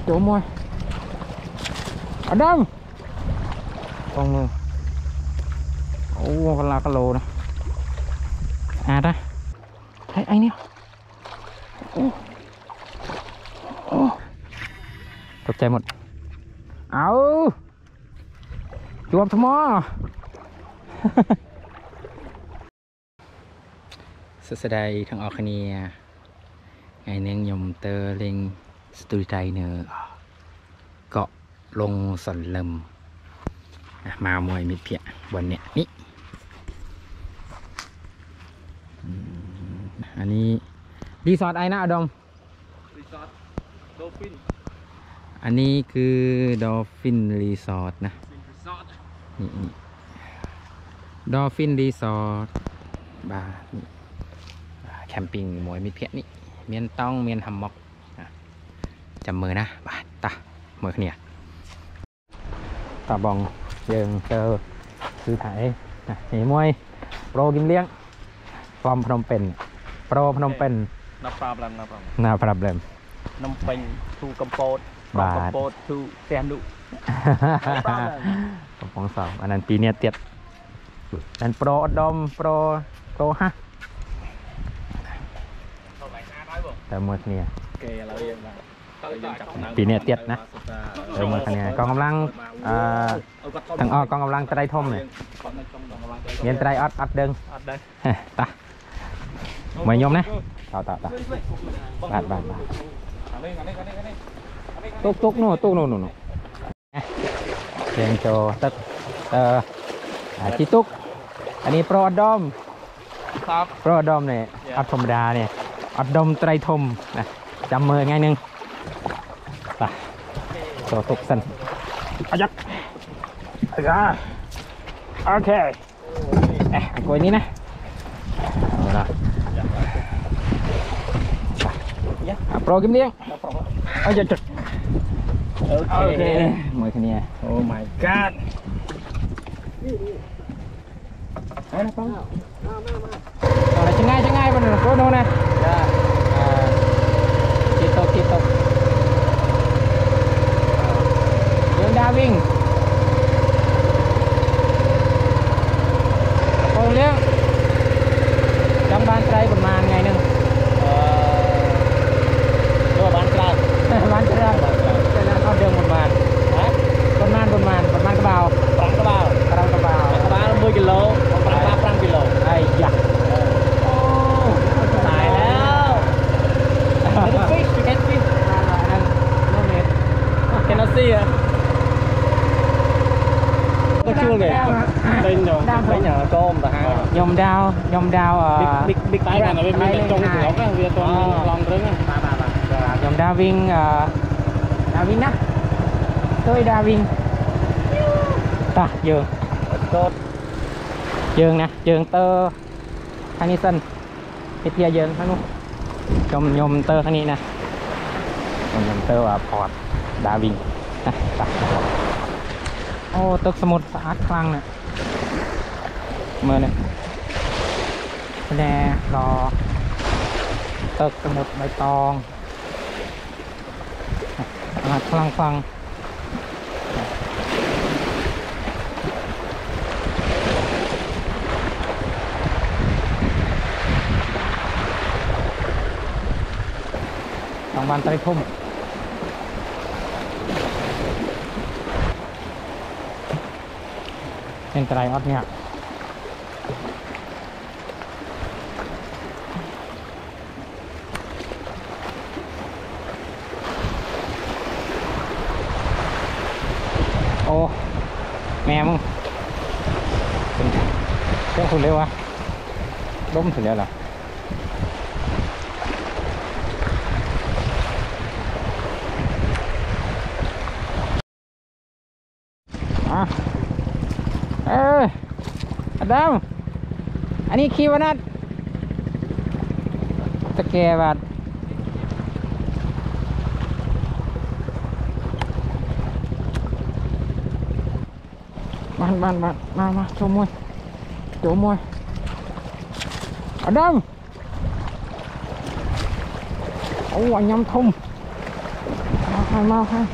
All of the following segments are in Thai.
chỗ môi ở đâu con mưa con là cái lồ này à đây thấy anh nè tụt chạy một áo chuột thầm mòสดายทั้งออกนี่ไงเนื่องยมเตอร์เล็งสตูดิใจเนื้อเกาะลงสนลมมามวยมิดเพียบนเนี่ยนี่อันนี้รีสอร์ทไอ้นะอดมรีสอร์ทดอลฟินอันนี้คือดอลฟินรีสอร์ทนะนี่ดอลฟินรีสอร์ทบ้านแคมปิ้งมวยมิดเพียนี่เมียนต้องเมียนทำม็อกจำมือนะบาตามือเนี่ยตาบองเยิงเจอคือถ่ายนี่มวยโปรกิมเลี้ยงฟอร์มพนมเป็นโปรพนมเป็นนาปราบเลมน้ำเป็นทูกัมโปดกัมโปดทูเซียนดุกระป๋องสองอันนั้นปีเนี้ยเตียดนั่นโปรดอมโปรฮะแต่เมื่อเนี่ยปีเนี้ยเตียดนะเมื่อเนี่ยกองกำลังทางกองกำลังไตรทมเนี่ยเมียนไตรอัดเดิงตาไม่ยอมนะต่อบาดตุกนู่นเรียงโจตึกชิตุกอันนี้โปรดอมโปรดอมเนี่ยอัดธรรมดาเนี่ยอัดดมไตรทมนะจำมือไงนึงไปโจตุกสันอายักโอเคกวยนี้นะโปรกิมเลี้ยงเอาจะจุดโอเคมวยคันนี้โอ้ my god อะไรปังอะไรช่างง่ายบนโปรโน่นะคิดตกยังดาวิ่งโปรเลี้ยงจำบ้านไตรประมาณไงนึงบ้านกระเอาเดิมประมาณกระเบา10 กิโล5 กิโลไอ้ยักษ์ตายแล้วfish you can fish นั่นโนเมด cannot see à có chưa kìa tên rồi mấy nhà tôm và nhom đao big cái này bên trong của nó cái việc con lon trứng nhom đao viên nè tôi đao viên ta dương nè dương tơ thằngนี้sân cái tia dương thằngนู้นnhom tơ thằngนี้nè nhom tơ và port đao viên taโอ้ตึกสมุดสะอาดคลังเนี่ยเมื่อเนี่ยแสดงรอตึกสมุดใบตองสะอาดคลังโรงพยาบาลไตรทุ่มเป็นไตรออดเนี่ยโอ้แม่มึงเป็นเครื่องคุณเร็ววะล้มถึงแล้วเหรอดาวอันนี้คีย์วนัดตะแกรงบัดบ้านมาโจมวยอดมโอ้ยยำทุ่ม mau ha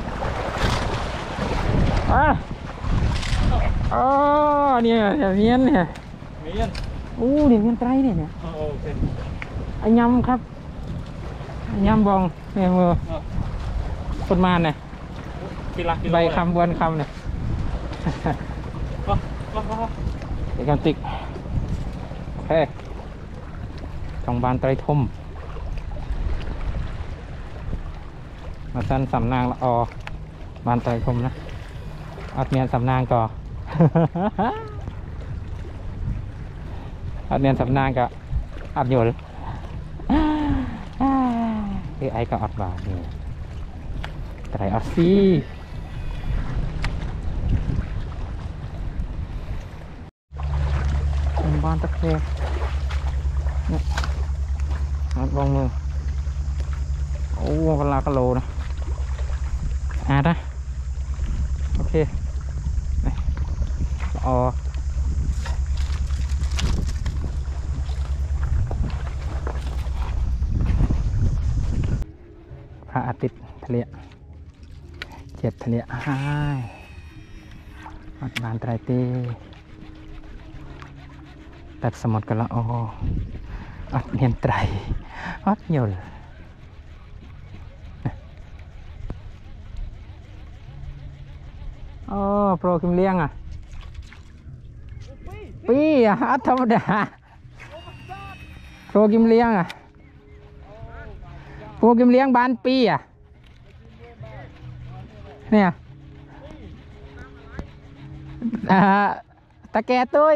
nè miên nè điểm miên trái này nè anh nhâmครับanh nhâm bong nè mưaคนมาเนี่ยใบคำวนคำเนี่ยเด็กกันติกโอเคตรงบานไตรทมมาสั้นสำนางละบานไตรทมนะอัดเมียนสำนางก่อ อัดเมียนสำนางก็อัดโยนคือไอ้ก็อัดบานี่ไตรอัดซีบ้านตะเคเนี่ยอัดบองมือโอ้กันลากะโลนะนะโอเคพระอาทิตย์ทะเลเจ็ดทะเลวัดบานไตรเตตัดสมุดกันละอัดเนียนไตรอัดยลโปรกิมเลี้ยงปีอัดธรรมดาโปรกิมเลี้ยงโปรกิมเลี้ยงบ้านปีเนี่ยตะแกตุ้ย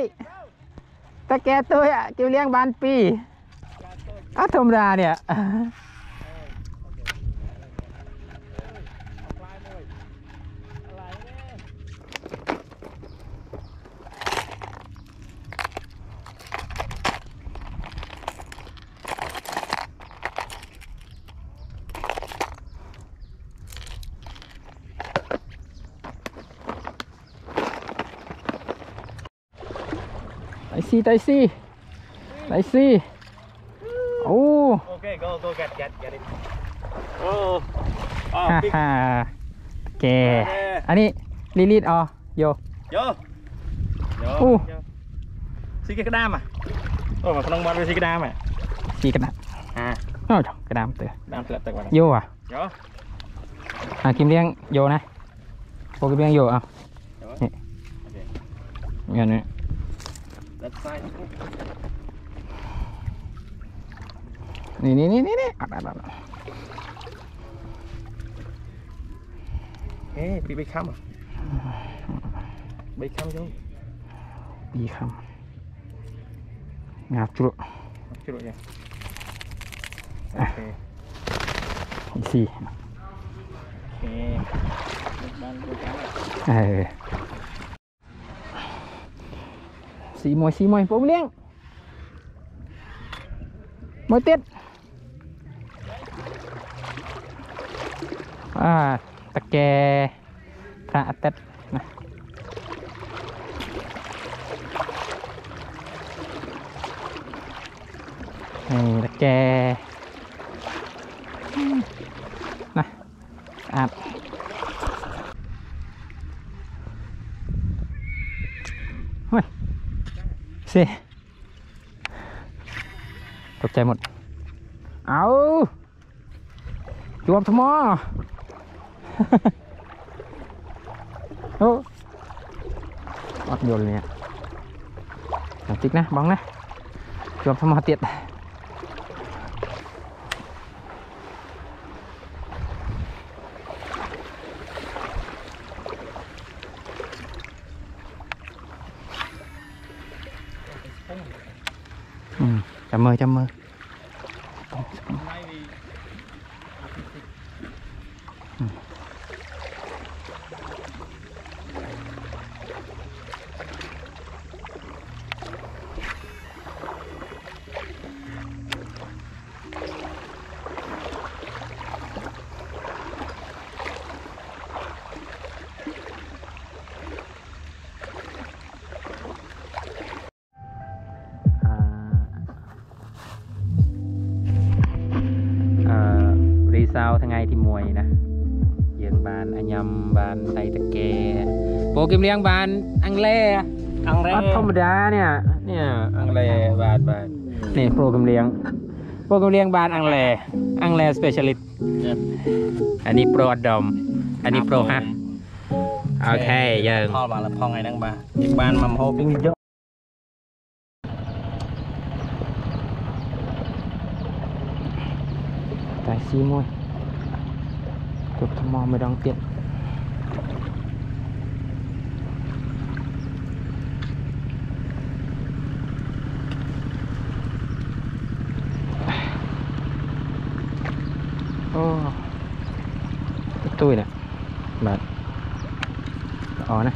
กิมเลี้ยงบ้านปีอัดธรรมดาเนี่ยไตซี่โอ้โอเค go get it ฮ่าแกอันนี้ลีดโยซีกระดามมาขนมบอลเป็นซีกระดามซีกระดามโอ้ยกระดามเต๋อโยกิมเลี้ยงโยนะโปกิมเลี้ยงโยนี่อย่างนี้นี่อัดปีคำโยปีคำงับจุดเนี่ยโอเคสีสีมวยผมเลี้ยงมวยเต็ดตะแกพระเต็ดนะตะแกนะเฮ้ยสิตกใจหมดเอาจวบทมออัดโยนเลยเนี่ยติ๊กนะบังนะจวบทมอเตียดจับมือรีซาวทั้งไงที่มวยนะโยยำบานไตตะแกโปรกิมเลี้ยงบานอังเล่ธรรมดาเนี่ยอังเล่บานนี่โปรกิมเลี้ยงบานอังเล่สเปเชียลิสต์อันนี้โปรอดอมอันนี้โปรฮะโอเคยังพ่อบางละพ่อไงนั่งบ้าอีกบ้านมัมโฮปิ้งเยอะ tại xi môi chụp thăm mò mới đăng tiện tôi nè bạn này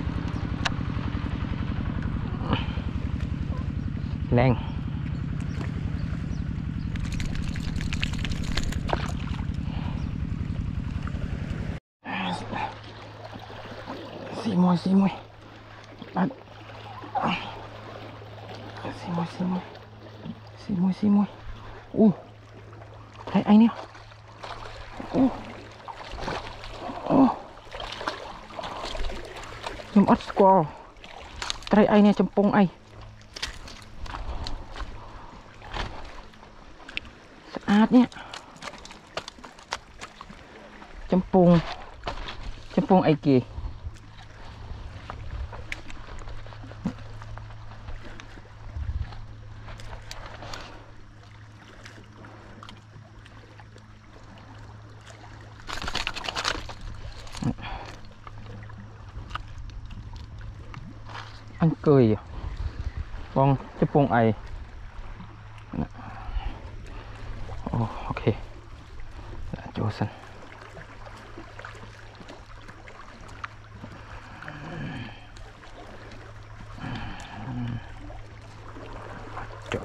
lên xì môi bạn xì môi thấy anh nhá nhưng ớt squall thấy anh nè chấm pông anh sạch nhé chấm pông ai kì anh cười con chấm pông ai ok chỗ sân chỗ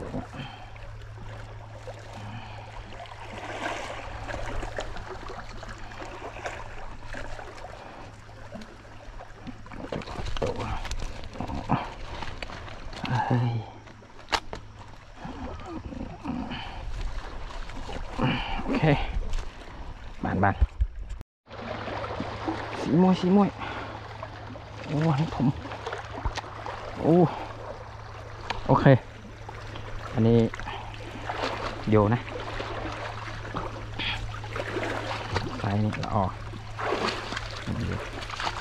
ok bạn xí môi anh thùng ok anh đi vô nè phải